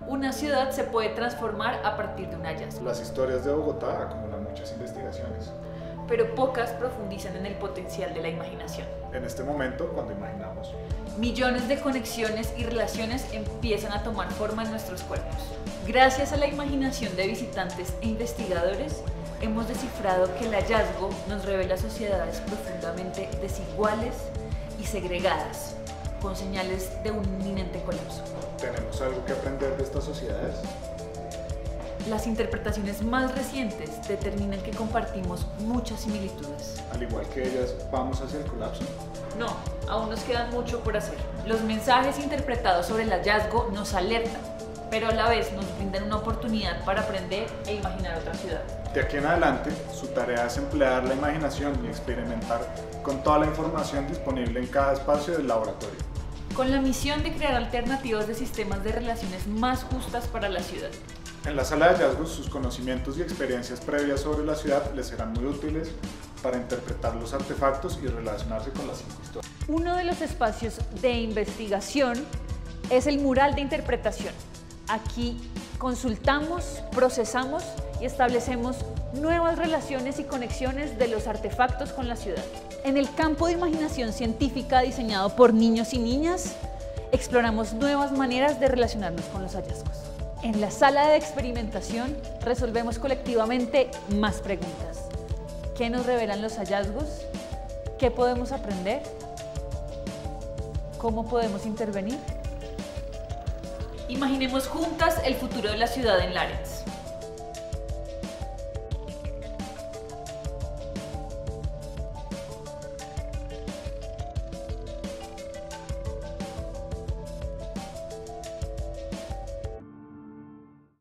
Una ciudad se puede transformar a partir de un hallazgo, Las historias de Bogotá acumulan muchas investigaciones. pero pocas profundizan en el potencial de la imaginación. En este momento, cuando imaginamos, Millones de conexiones y relaciones empiezan a tomar forma en nuestros cuerpos. Gracias a la imaginación de visitantes e investigadores, hemos descifrado que el hallazgo nos revela sociedades profundamente desiguales y segregadas, con señales de un inminente colapso. ¿tenemos algo que aprender de estas sociedades? Las interpretaciones más recientes determinan que compartimos muchas similitudes. Al igual que ellas, vamos hacia el colapso. No, aún nos queda mucho por hacer. Los mensajes interpretados sobre el hallazgo nos alertan, pero a la vez nos brindan una oportunidad para aprender e imaginar otra ciudad. De aquí en adelante, su tarea es emplear la imaginación y experimentar con toda la información disponible en cada espacio del laboratorio. Con la misión de crear alternativas de sistemas de relaciones más justas para la ciudad. En la sala de hallazgos, sus conocimientos y experiencias previas sobre la ciudad les serán muy útiles para interpretar los artefactos y relacionarse con las 5 historias. Uno de los espacios de investigación es el mural de interpretación. Aquí consultamos, procesamos y establecemos nuevas relaciones y conexiones de los artefactos con la ciudad. En el campo de imaginación científica diseñado por niños y niñas, exploramos nuevas maneras de relacionarnos con los hallazgos. En la sala de experimentación resolvemos colectivamente más preguntas. ¿Qué nos revelan los hallazgos? ¿Qué podemos aprender? ¿Cómo podemos intervenir? Imaginemos juntas el futuro de la ciudad en Lawrence.